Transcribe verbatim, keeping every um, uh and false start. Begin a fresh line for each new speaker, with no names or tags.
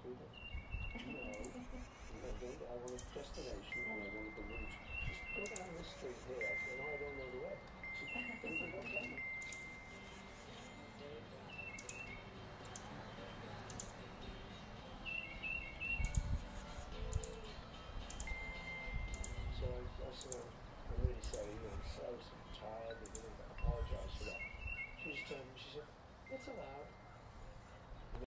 do that. No, no, I want a destination and I want the route